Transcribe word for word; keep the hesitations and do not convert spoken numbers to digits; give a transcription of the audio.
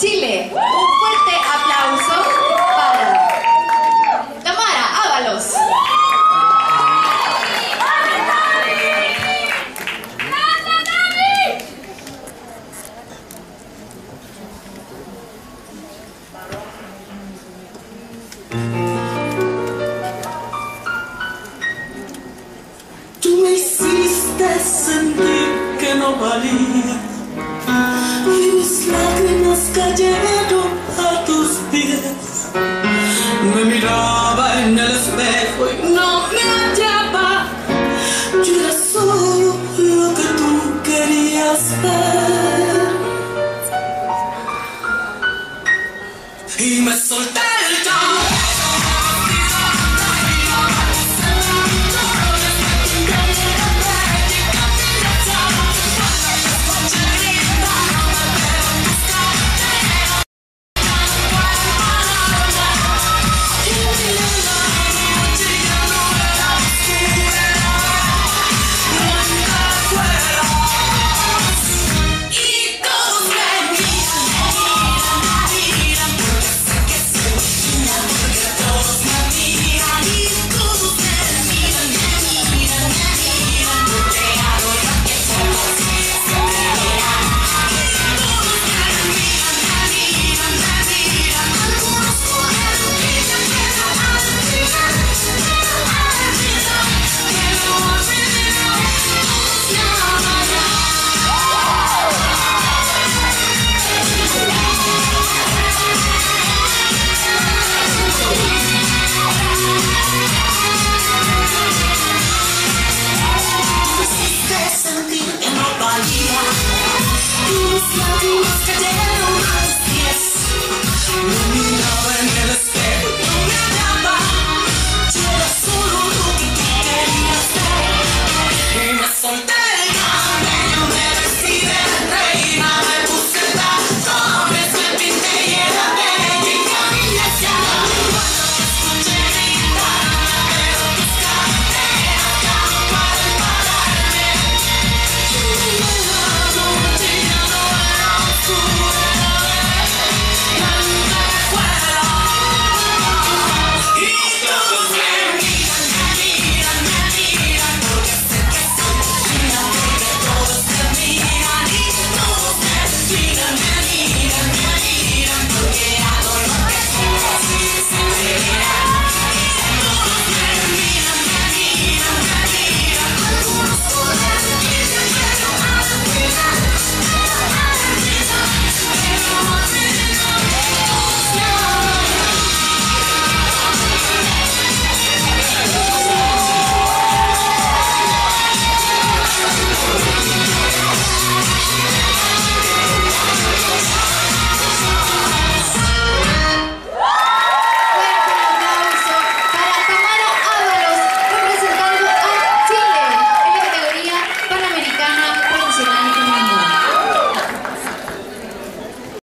Chile. Un fuerte aplauso para Tamara Ábalos. Tú me hiciste sentir que no valía, y mis lágrimas cayeron a tus pies. Me miraba en el espejo y no me hallaba. Yo era solo lo que tú querías ver. Y me solté.